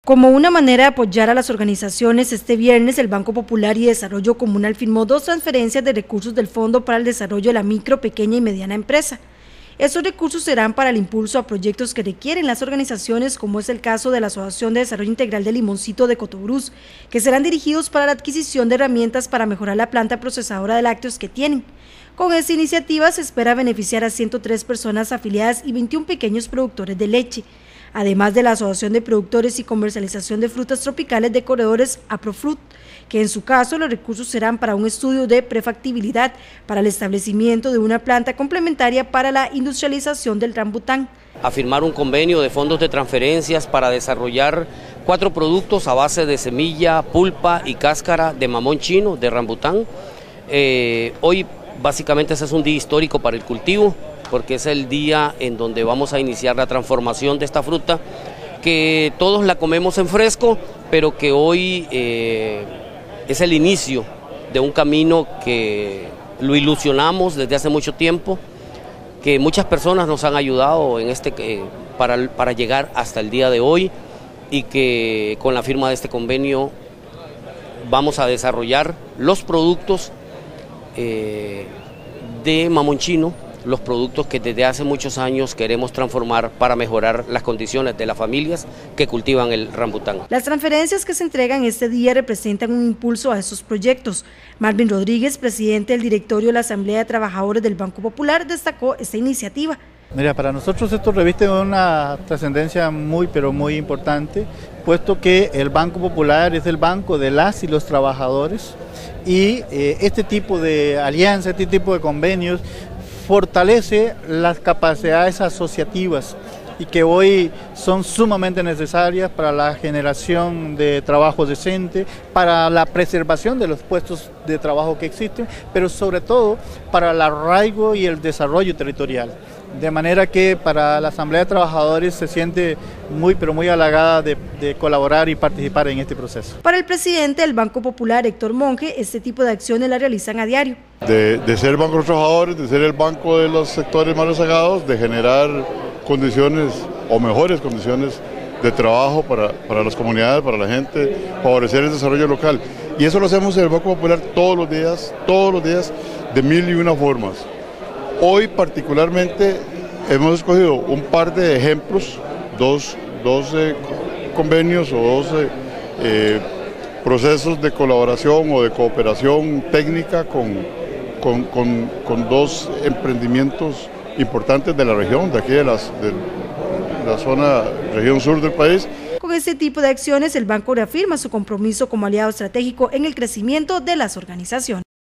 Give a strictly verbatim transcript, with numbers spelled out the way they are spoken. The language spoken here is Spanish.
Como una manera de apoyar a las organizaciones, este viernes el Banco Popular y Desarrollo Comunal firmó dos transferencias de recursos del Fondo para el Desarrollo de la Micro, Pequeña y Mediana Empresa. Estos recursos serán para el impulso a proyectos que requieren las organizaciones, como es el caso de la Asociación de Desarrollo Integral de Limoncito de Cotobruz, que serán dirigidos para la adquisición de herramientas para mejorar la planta procesadora de lácteos que tienen. Con esta iniciativa se espera beneficiar a ciento tres personas afiliadas y veintiún pequeños productores de leche, además de la Asociación de Productores y Comercialización de Frutas Tropicales de Corredores Aprofrut, que en su caso los recursos serán para un estudio de prefactibilidad para el establecimiento de una planta complementaria para la industrialización del rambután. A firmar un convenio de fondos de transferencias para desarrollar cuatro productos a base de semilla, pulpa y cáscara de mamón chino, de rambután. Eh, hoy básicamente ese es un día histórico para el cultivo, porque es el día en donde vamos a iniciar la transformación de esta fruta, que todos la comemos en fresco, pero que hoy eh, es el inicio de un camino que lo ilusionamos desde hace mucho tiempo, que muchas personas nos han ayudado en este, eh, para, para llegar hasta el día de hoy, y que con la firma de este convenio vamos a desarrollar los productos eh, de mamón chino, los productos que desde hace muchos años queremos transformar para mejorar las condiciones de las familias que cultivan el rambután. Las transferencias que se entregan este día representan un impulso a estos proyectos. Marvin Rodríguez, presidente del directorio de la Asamblea de Trabajadores del Banco Popular, destacó esta iniciativa. Mira, para nosotros esto reviste una trascendencia muy pero muy importante, puesto que el Banco Popular es el banco de las y los trabajadores, y eh, este tipo de alianzas, este tipo de convenios fortalece las capacidades asociativas y que hoy son sumamente necesarias para la generación de trabajo decente, para la preservación de los puestos de trabajo que existen, pero sobre todo para el arraigo y el desarrollo territorial. De manera que para la Asamblea de Trabajadores se siente muy pero muy halagada de, de colaborar y participar en este proceso. Para el presidente del Banco Popular, Héctor Monge, este tipo de acciones la realizan a diario. De, de ser el Banco de los Trabajadores, de ser el banco de los sectores más rezagados, de generar condiciones o mejores condiciones de trabajo para, para las comunidades, para la gente, favorecer el desarrollo local. Y eso lo hacemos en el Banco Popular todos los días, todos los días, de mil y una formas. Hoy particularmente hemos escogido un par de ejemplos, dos, doce convenios o doce eh, procesos de colaboración o de cooperación técnica con, con, con, con dos emprendimientos importantes de la región, de aquí de, las, de la zona, región sur del país. Con este tipo de acciones, el banco reafirma su compromiso como aliado estratégico en el crecimiento de las organizaciones.